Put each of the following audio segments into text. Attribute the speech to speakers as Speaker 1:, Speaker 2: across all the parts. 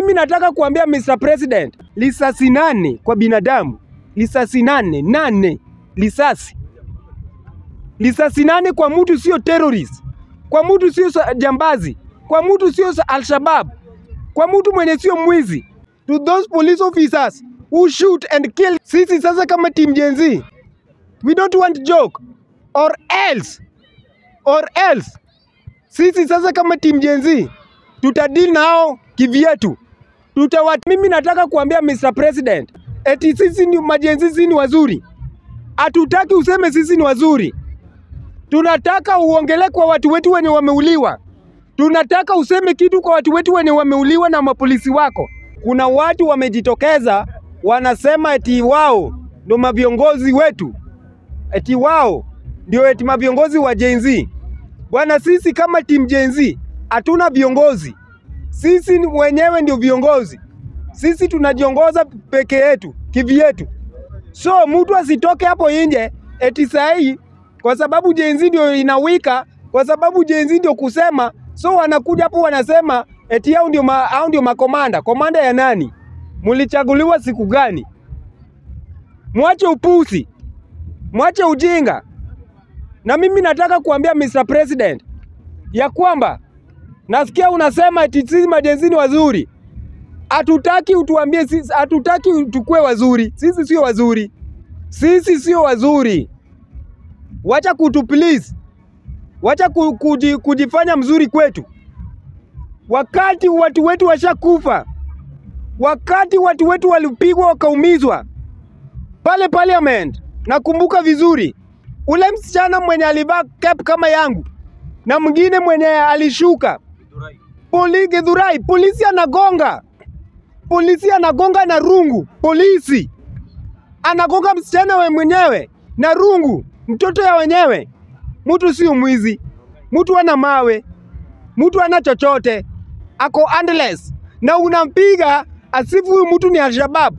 Speaker 1: mimi nataka kuambia Mr. President, risasi 8 kwa binadamu, risasi 8 risasi. Risasi 8 kwa mtu sio terrorist, kwa mtu sio jambazi, kwa mtu sio Al-Shabaab, kwa mtu mwenye sio mwizi. To those police officers who shoot and kill. Sisi sasa kama team Gen Z, we don't want joke or else. Sisi sasa kama team Gen Z tutadili nao kivyetu. Mimi nataka kuambia Mr. President, eti sisi ni majenzi, sisi ni wazuri. Hatutaki useme sisi ni wazuri. Tunataka uongele kwa watu wetu wenye wameuliwa. Tunataka useme kitu kwa watu wetu wenye wameuliwa na mapolisi wako. Kuna watu wamejitokeza wanasema eti wao ndio maviongozi wetu. Eti wao ndio eti maviongozi wa Gen Z. Bwana, sisi kama team Gen Z hatuna viongozi. Sisi wenyewe ndio viongozi. Sisi tunajiongoza peke yetu, kivyetu. So mtu asitoke hapo nje eti sahi kwa sababu Gen Z ndio inawika, kwa sababu Gen Z ndio kusema, so wanakuja hapo wanasema eti hao ndio makomanda. Komanda ya nani? Mulichaguliwa siku gani? Mwache upusi. Mwache ujinga. Na mimi nataka kuambia Mr. President ya kwamba nasikia unasema eti sisi majenzi ni wazuri. Hatutaki utuambie sisi, hatutaki tukue wazuri. Sisi sio wazuri. Sisi sio wazuri. Wacha please. Wacha kujifanya mzuri kwetu. Wakati watu wetu washakufa. Wakati watu wetu walipigwa wakaumizwa pale Parliament, nakumbuka vizuri. Ule msichana mwenye alivaa cap kama yangu na mwingine mwenye alishuka Githurai, polisi anagonga. Polisi anagonga na rungu. Polisi anagonga msichana we mwenyewe na rungu, mtoto ya wenyewe. Mtu sio mwizi. Mtu ana mawe. Mtu ana chochote. Ako handless. Na unampiga asifu huyu mtu ni Al-Shabaab.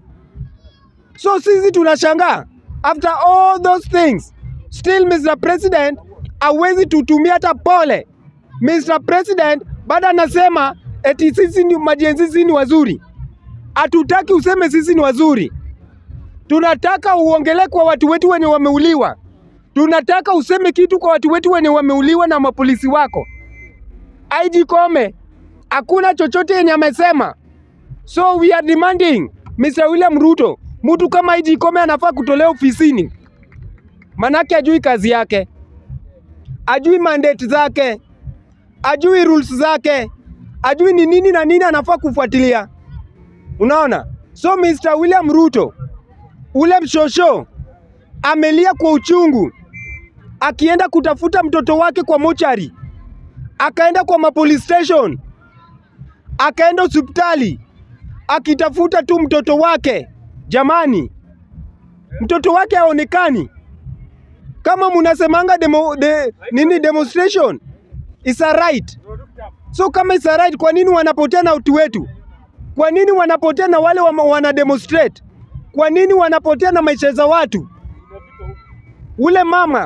Speaker 1: So sisi tunashangaa. After all those things, still Mr. President hawezi tutumia hata pole. Mr. President bado anasema eti sisi ni majenzi, sisi ni wazuri. Hatutaki useme sisi ni wazuri. Tunataka uongele kwa watu wetu wenye wameuliwa. Tunataka useme kitu kwa watu wetu wenye wameuliwa na mapolisi wako. IG Kome hakuna chochote yenye amesema. So we are demanding Mr. William Ruto, mtu kama IG Kome anafaa kutolewa ofisini. Manake ajui kazi yake. Ajui mandate zake. Ajui rules zake. Ajui ni nini na nini anafaa kufuatilia. Unaona? So Mr. William Ruto, ule mshosho amelia kwa uchungu, akienda kutafuta mtoto wake kwa mochari, akaenda kwa mapolice station, akaenda hospitali, akitafuta tu mtoto wake. Jamani, mtoto wake haonekani. Kama munasemanga demonstration is a right. So kama is a right, kwa nini wanapotea na utu wetu? Kwa nini wanapotea na wale wana demonstrate? Kwa nini wanapotea na maisha za watu? Ule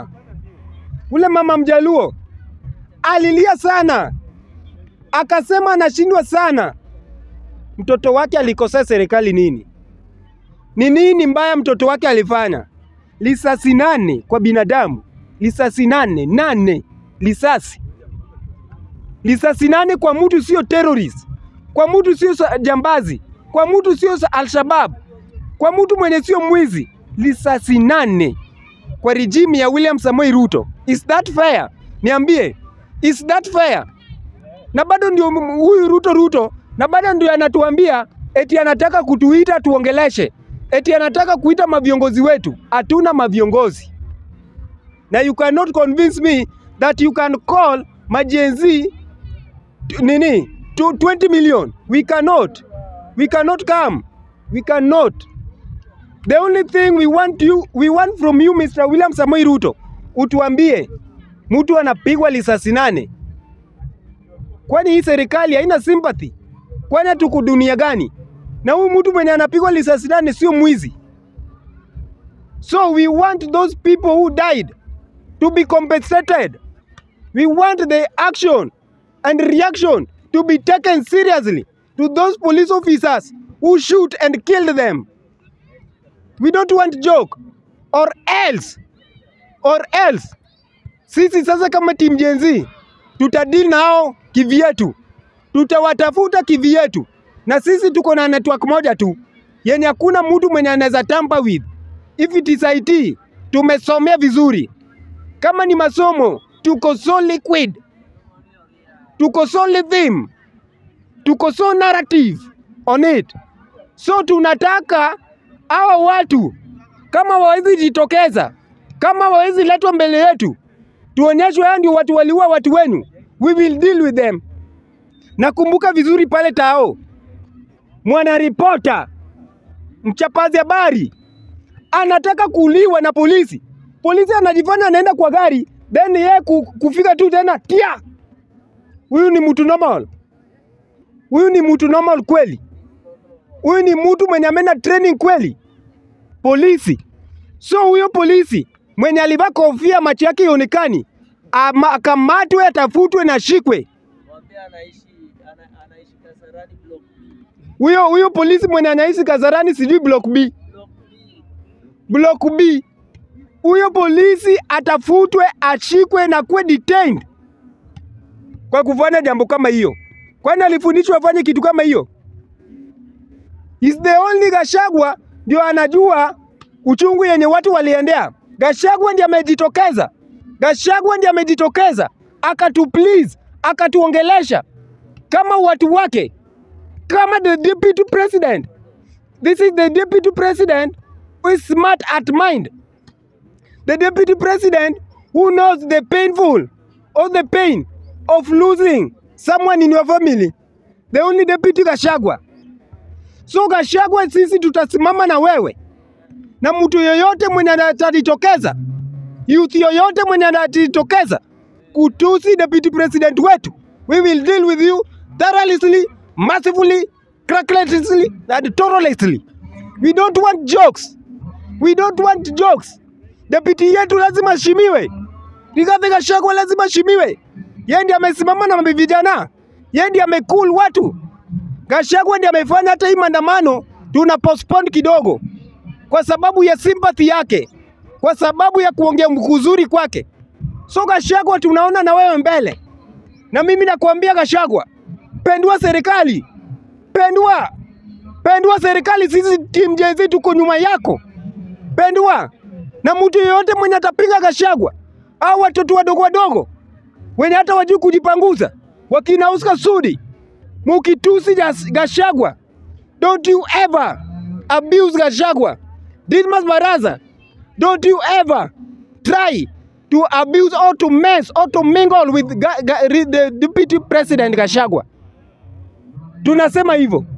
Speaker 1: mama Mjaluo alilia sana. Akasema anashindwa sana. Mtoto wake alikosea serikali nini? Ni nini mbaya mtoto wake alifanya? Risasi 8 kwa binadamu. Risasi 8 risasi. Risasi 8 kwa mtu sio terrorist. Kwa mtu sio jambazi. Kwa mtu sio Al-Shabaab. Kwa mtu mwenye sio mwizi. Risasi 8 kwa regime ya William Samoei Ruto. Is that fair? Niambie. Is that fair? Na bado ndio huyu Ruto na bado ndio anatuambia eti anataka kutuita tuongeleshe. Eti anataka kuita maviongozi wetu. Hatuna maviongozi. Na you cannot convince me that you can call majenzi nini 20 million. We cannot. We cannot come. We cannot. The only thing we want from you Mr. William Samoei Ruto, utuambie mtu anapigwa risasi 8. Kwani hii serikali haina sympathy? Kwani tuko dunia gani? Na huyu mtu mwenye anapigwa risasi 8 sio mwizi. So we want those people who died to be compensated. We want the action and reaction to be taken seriously. to those police officers who shoot and kill them. We don't want joke or else. Sisi sasa kama team Gen Z tutadili nao kivyetu. Tutawatafuta kivyetu. Na sisi tuko na network moja tu. Yenye hakuna mtu mwenye anaweza tamper with. If it is IT, tumesomea vizuri. Kama ni masomo, tuko so liquid. Tuko so living. Tuko so narrative on it. So tunataka hawa watu kama wawezi jitokeza, kama wawezi letwa mbele yetu, tuonyeshwe hao ndio watu waliua watu wenu. We will deal with them. Nakumbuka vizuri pale Tao, mwana reporter, mchapazi habari, anataka kuuliwa na polisi. Polisi anajifanya anaenda kwa gari, then yeye kufika tu tena tia. Huyu ni mtu normal. Huyu ni mtu normal kweli. Huyu ni mtu mwenye amena training kweli. Polisi. So huyo polisi mwenye alivaa kofia macho yake ionekani, akamatwe, atafutwe na shikwe.
Speaker 2: Anaishi Kasarani block
Speaker 1: Huyo
Speaker 2: B.
Speaker 1: polisi mwenye anaishi Kasarani sijui block B. Block B. Huyo polisi atafutwe, ashikwe na kuwe detained kwa kufanya jambo kama hiyo. Kwani alifundishwa afanye kitu kama hiyo? Is the only Gachagua ndio anajua uchungu yenye watu waliendea. Gachagua ndiye amejitokeza. Gachagua ndiye amejitokeza. Please, akatuongelesha kama watu wake, kama the deputy president. This is the deputy president who is smart at mind. The deputy president who knows the pain of losing someone in your family. The only deputy Gachagua. So Gachagua, sisi tutasimama na wewe. Na mtu yoyote mwenye atajitokeza, youth yoyote mwenye atajitokeza kutusi deputy president wetu, we will deal with you thoroughly, massively, crackletly, and thoroughly. We don't want jokes. We don't want jokes. Deputy yetu lazima heshimiwe. Rigathi Gachagua lazima heshimiwe. Yeye ndiye amesimama na vijana. Yeye ndiye amecool watu. Gachagua ndiye amefanya hata hii maandamano tuna postpone kidogo kwa sababu ya sympathy yake, kwa sababu ya kuongea mkuzuri kwake. So Gachagua, tunaona na wewe mbele. Na mimi nakuambia Gachagua, pendua serikali. Pendua serikali, sisi team Gen Z tuko nyuma yako. Pendua. Na mtu yoyote mwenye atapinga Gachagua, au watoto wadogo wenye hata wajui kujipanguza, wakina Oscar Sudi, mukitusi Gachagua, don't you ever abuse Gachagua. Didmas Baraza, don't you ever try to abuse or to mess or to mingle with the deputy president Gachagua. Tunasema hivyo.